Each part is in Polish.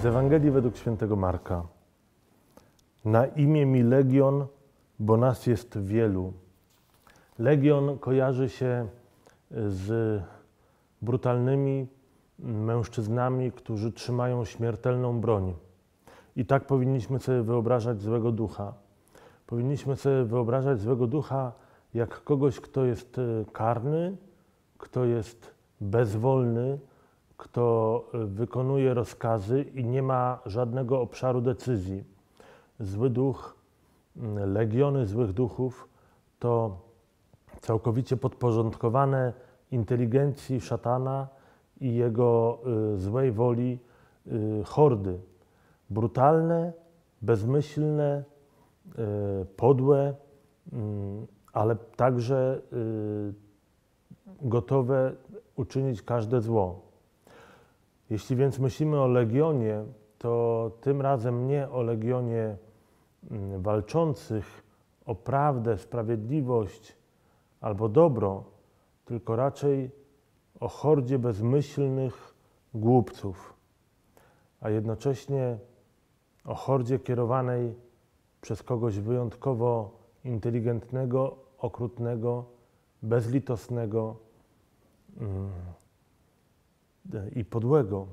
Z Ewangelii według świętego Marka. Na imię mi Legion, bo nas jest wielu. Legion kojarzy się z brutalnymi mężczyznami, którzy trzymają śmiertelną broń. I tak powinniśmy sobie wyobrażać złego ducha. Powinniśmy sobie wyobrażać złego ducha jak kogoś, kto jest karny, kto jest bezwolny, kto wykonuje rozkazy i nie ma żadnego obszaru decyzji. Zły duch, legiony złych duchów to całkowicie podporządkowane inteligencji szatana i jego złej woli hordy. Brutalne, bezmyślne, podłe, ale także gotowe uczynić każde zło. Jeśli więc myślimy o legionie, to tym razem nie o legionie walczących o prawdę, sprawiedliwość albo dobro, tylko raczej o hordzie bezmyślnych głupców, a jednocześnie o hordzie kierowanej przez kogoś wyjątkowo inteligentnego, okrutnego, bezlitosnego i podłego.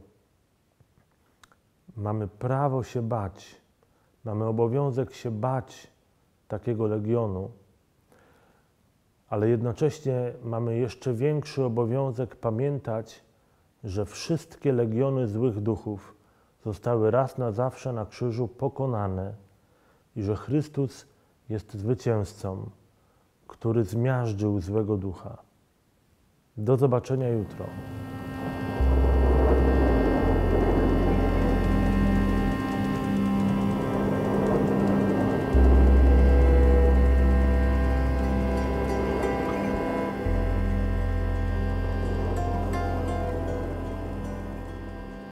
Mamy prawo się bać, mamy obowiązek się bać takiego legionu, ale jednocześnie mamy jeszcze większy obowiązek pamiętać, że wszystkie legiony złych duchów zostały raz na zawsze na krzyżu pokonane i że Chrystus jest zwycięzcą, który zmiażdżył złego ducha. Do zobaczenia jutro.